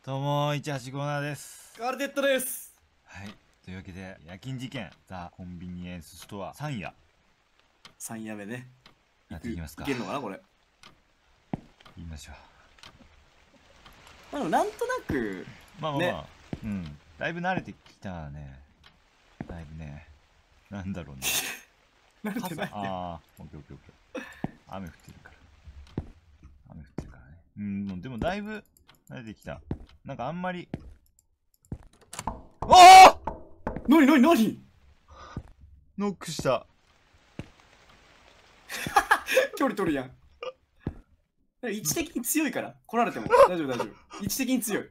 どうも1857です。 カールテッドです。 はい、というわけで夜勤事件ザ・コンビニエンスストア3夜 3夜目ね。 やっていきますか。 いけるのかなこれ。 言いましょう。 まあでもなんとなくまあまあまあ、 ね、 うん、だいぶ慣れてきたね。だいぶね、なんだろうね。 慣れてないんだよ。 ああ、オッケーオッケーオッケー。雨降ってるから。雨降ってるからね。うん、もうでもだいぶ慣れてきた。なんかあんまり。おおなになになにノックした。 距離取るやん。位置的に強いから来られても大丈夫大丈夫。位置的に強い。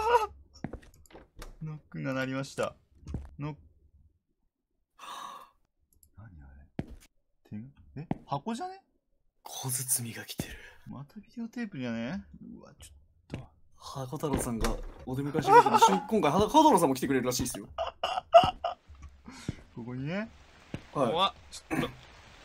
ノックが鳴りました。ノック。何あれ箱じゃね？ 小包が来てる。ままたビデオテープじゃね？うわ、ちょっと。 箱太郎さんがお出迎えしてくれて一緒に今回箱太郎さんも来てくれるらしいですよ。 ここにね。 はい。 わ、ちょっと。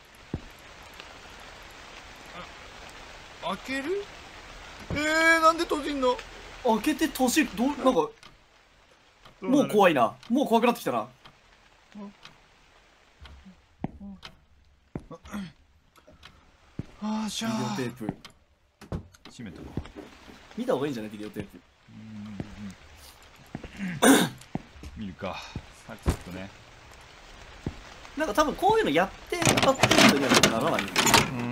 開ける？なんで閉じんの？ 開けて閉じる。なんかもう怖いな。もう怖くなってきたな。 あーしゃビデオー。 テープ閉めとこ見た方がいいんじゃないビデオテープ。 見るか。さっきとね。 なんか多分こういうのやってアップデートにはならないよね。 うん。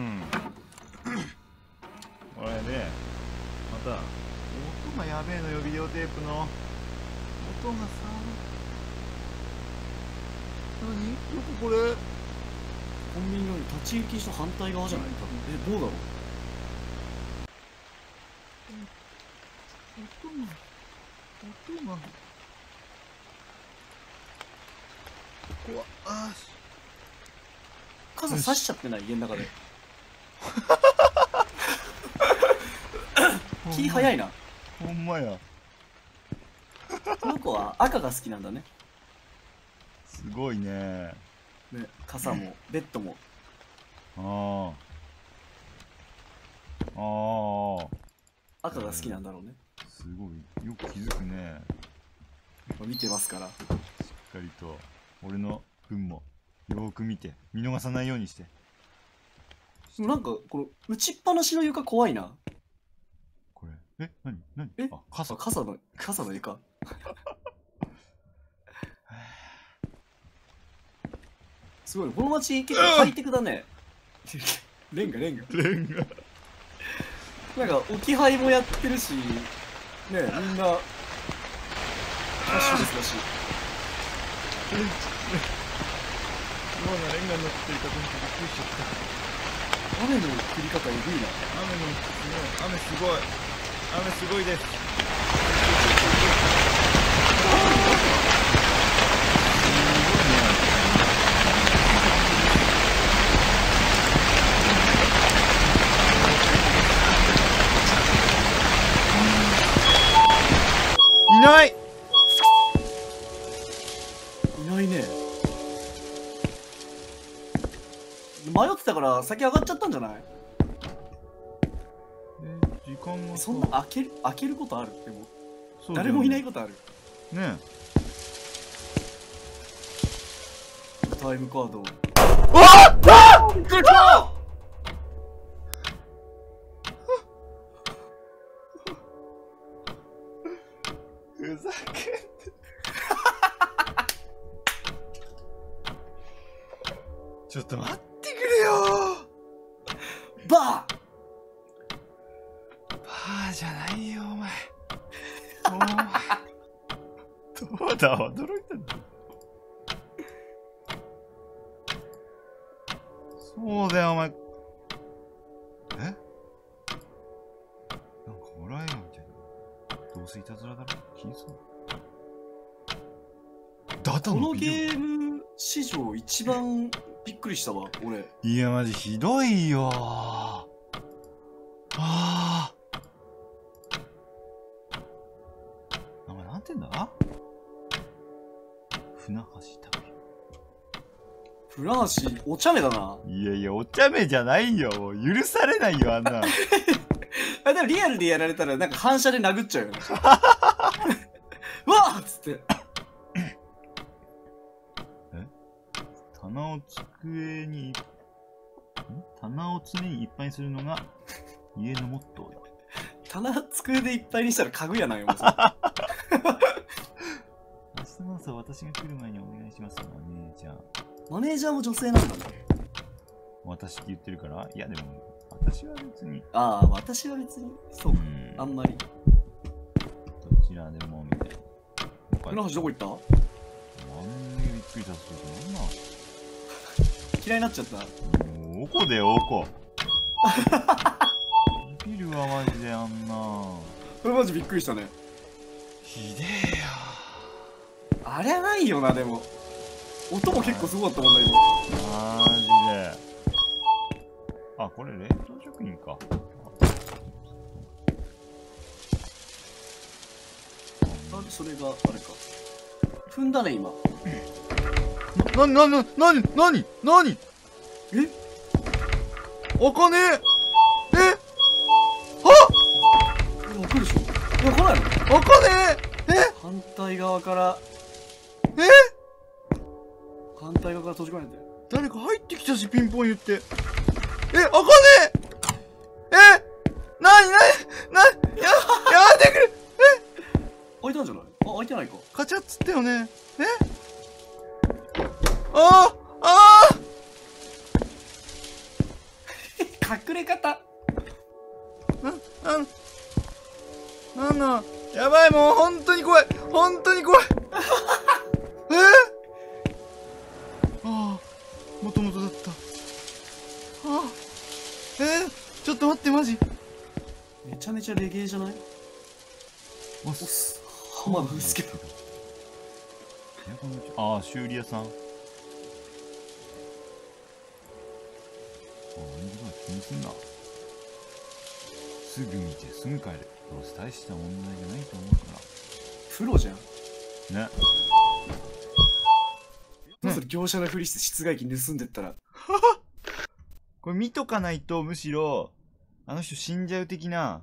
これで、また、音がやべえのよ、ビデオテープの。音がさ、何？どここれ？ コンビニより立ち行きの反対側じゃない？多分。どうだろう。 音が怖っ。あ傘差しちゃってない？家の中で。気早いな。 ほんまや。 この子は赤が好きなんだね。 すごいね。 ね、傘もベッドも。 ああ赤が好きなんだろうね。 すごいよく気づくね。 見てますから。 しっかりと俺の分もよーく見て見逃さないようにして。 でもなんかこの打ちっぱなしの床怖いな。 これ何あ、 傘の床。すごい、この街結構ハイテクだね。レンガなんか置き配もやってるしね、みんなキャッシュレスだし。 レンガになってるかと思ってびっくりしちゃった。 雨の降り方えぐいな。 雨すごいです。いないね。迷ってたから先上がっちゃったんじゃない？ 時間がそんな開けることある？でもそうだよね、 誰もいないことあるね。 タイムカード。びっくりした。 ふざけんちょっと待ってくれよ。 バーじゃないよお前。どうだ驚いたんだ。そうだよお前。なんかホラー映画みたいな。どうせいたずらだろ。気にすんの。 このゲーム史上一番びっくりしたわ俺。 いやマジひどいよ。名前なんてんだ？船橋拓也。 船橋お茶目だな。 いやいやお茶目じゃないよ。もう許されないよあんな。 あ、でもリアルでやられたらなんか反射で殴っちゃうよね。うわっつって。 棚を常にいっぱいにするのが家のモットーだ。 棚机でいっぱいにしたら家具やないよ。もう明日の朝私が来る前にお願いします。マネージャー。 マネージャーも女性なんだね。 私って言ってるから、いやでも私は別に。 ああ、私は別に。そうか。あんまり。 どちらでもみたいな。 船橋どこ行った？ なんでびっくりさせてるの？なんなん？ 嫌いになっちゃった。 おこでおこ。ビビるわマジであんな。 これマジびっくりしたね。 ひでえよ。 あれはないよな、でも。音も結構すごかったもんな、今。 マジで。あ、これ冷凍食品か。 なんでそれがあれか。踏んだね、今。 なにえ？ 開かねえ。 開くでしょ？開かないの？ 開かねえ。 反対側から反対側から閉じ込めて。 誰か入ってきたし、ピンポン言って。開かねえ。やめてくれ。 開いたんじゃない？あ、開いてないか。 カチャっつったよね。 隠れ方。 なんだ。やばい、もう本当に怖い。もともとだった。ちょっと待って、マジ。 めちゃめちゃレゲエじゃない？ おっす。浜田ですけど。 修理屋さん。気にすんな。すぐ見てすぐ帰る。どうせ大した問題じゃないと思うから。 プロじゃん。 ね。 どうする？業者のふりして室外機盗んでったら。 これ見とかないと、むしろあの人死んじゃう的な。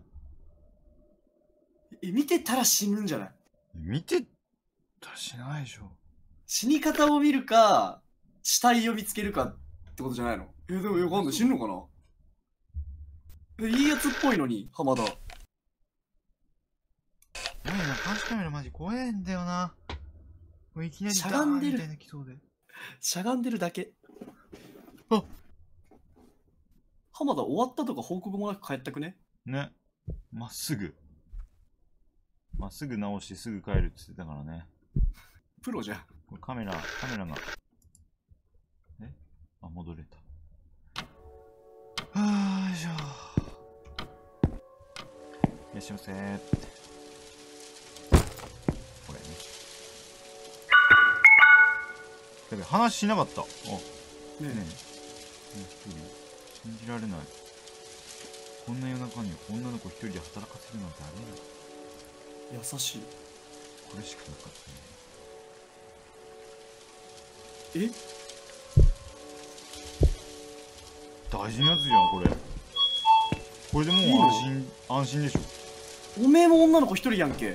見てたら死ぬんじゃない？ 見てたら死なないでしょ。 死に方を見るか死体を見つけるかってことじゃないの？でもよくわかんない。死ぬのかな？いいやつっぽいのに、浜田。 やばいな、監視カメラマジ怖えんだよな。もういきなりしゃがんでるダーンみたいな来そうで。 しゃがんでるだけ。 あ、 浜田終わったとか報告もなく帰ったくね？ ね。まっすぐ直してすぐ帰るって言ってたからね。 プロじゃん。 これカメラが。戻れた。よいしょ。いらっしゃいませーって。これね。だけど話しなかった。 ねえ。 信じられない。こんな夜中に女の子一人で働かせるなんてありえない。 優しい。 これしかなかったね。大事なやつじゃん、これ。これでもう安心でしょ。 おめえも女の子一人やんけ。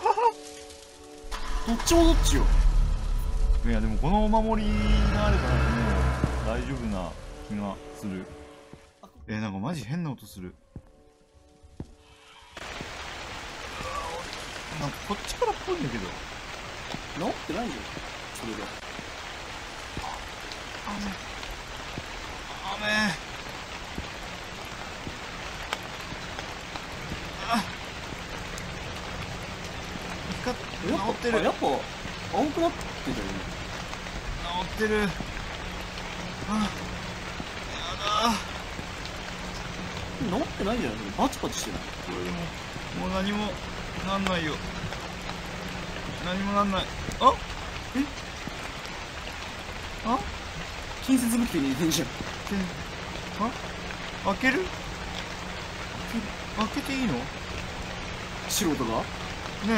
どっちもどっちよ。 いやでもこのお守りがあればなんかもう大丈夫な気がする。なんかマジ変な音する。なんかこっちからっぽいんだけど。 治ってないよそれが。 雨。治ってる。 やっぱ青くなってたよね。 治ってる。やだ。 治ってないんじゃない？バチバチしてない。 これでもう何もなんないよ。何もなんない。 近接物件にいるんじゃん。 開ける？開けていいの？ 素人が？ ねえ。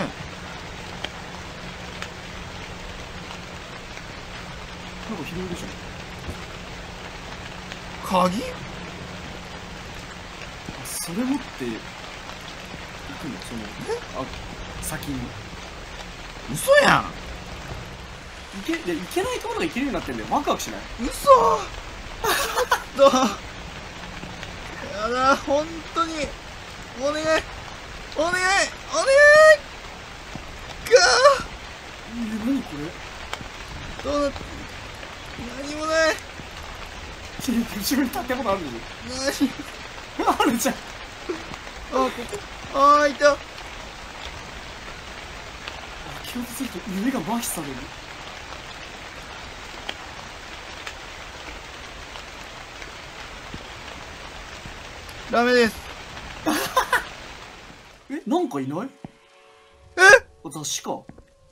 なんか広いでしょ。 鍵？ あ、 それ持って行くのその先に嘘やん。 いけないところが行けるようになってんだよ。ワクワクしない？ 嘘。ちょっとやだ、本当にお願いお願いお願い何これ？ どうなって何もない。 後ろに建物あるの？ 何あるじゃん。 あ、ここ、あー、いた。 気をつけると指が麻痺される。 ダメです。 え、なんかいない？ え、 私か。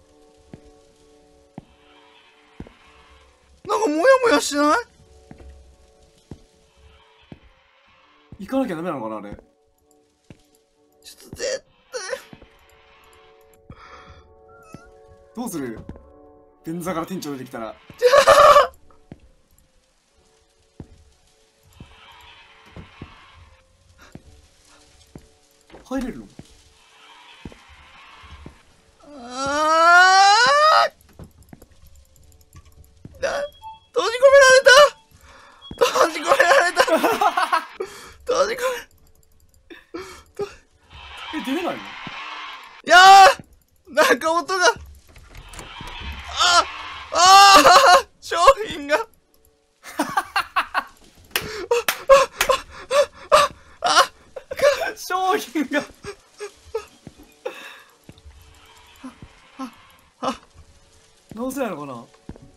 なんかモヤモヤしない？ 行かなきゃダメなのかなあれ。 ちょっと絶どうする？便座から店長出てきたら。入れるの？ あー、閉じ込められた。閉じ込め。 え、出れないの？ いやー、なんか音が。商品が。 商品が。直せないのかな？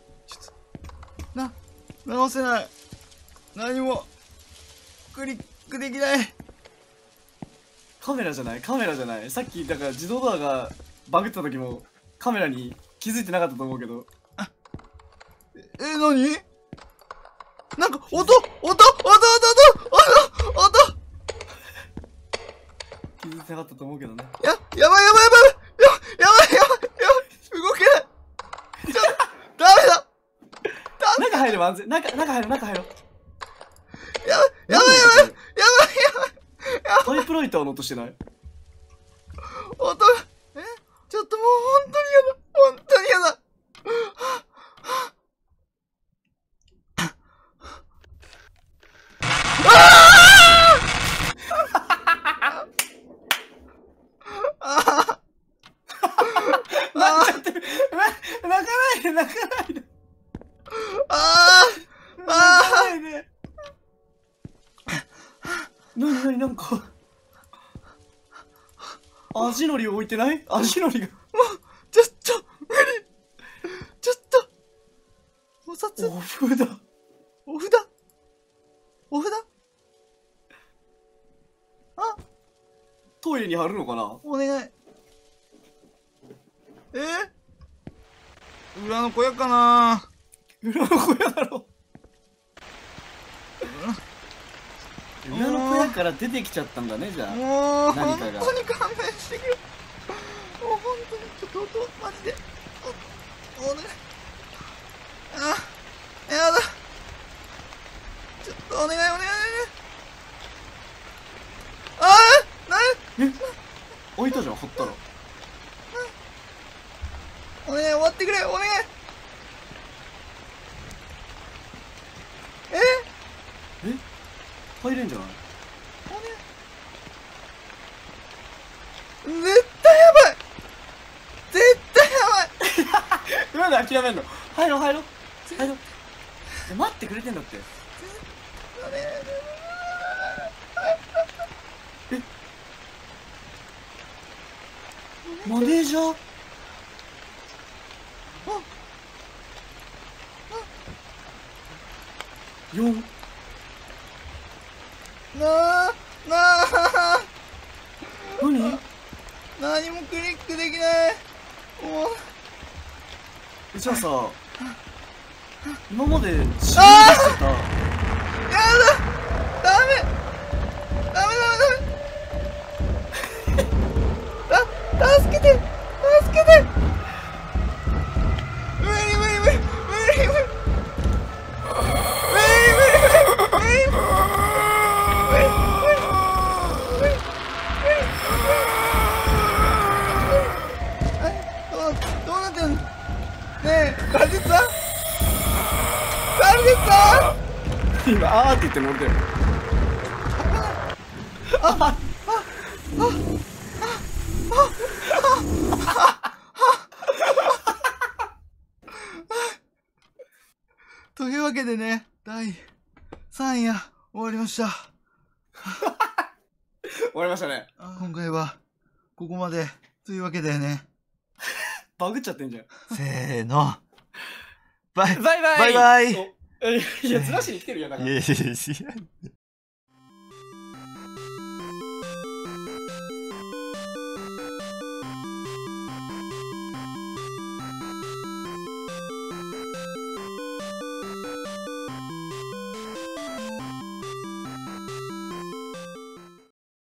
直せない。何もクリックできない。 カメラじゃない？カメラじゃない？さっきだから自動ドアがバグった時もカメラに気づいてなかったと思うけど。 何？なんか音気づいてなかったと思うけどね。 やばい動けない。ダメだ。 中入れば安全。中入ろう。 やばいタイプライターの音してない？ 音が、ちょっともう本当に嫌だ。 泣いちゃってる。泣かないで。泣かないで。なんか足のりを置いてない？足のりが。 もうちょっと無理。ちょっとお札。 お札。トイレに貼るのかな？ お願い。裏の小屋かな。 裏の小屋だろ。裏の小屋から出てきちゃったんだね、じゃあ。 もう何かが本当に勘弁してくれ。もう本当にちょっと音マジでお願い。やだ。ちょっとお願い。 置いたじゃん、貼ったら。 お願い、終わってくれ。お願い。 入れんじゃない？ 絶対やばい。 なんで諦めんの？入ろう。待ってくれてんだって。マネージャー？4。何？ 何もクリックできない。もうじゃあさ、今まで仕事してた。 やだ。ダメ。助けて。無理。 んくん。ねえ、ターゲットさん。ターゲットさん。 今、あーって言って乗るで。 というわけでね、第3夜終わりました。 終わりましたね。 今回はここまでというわけでね。 バグっちゃってんじゃん。 せーの。バイバイバイバイバイ。 おいや、ずらしに来てるやん、だから。 いやいやいや。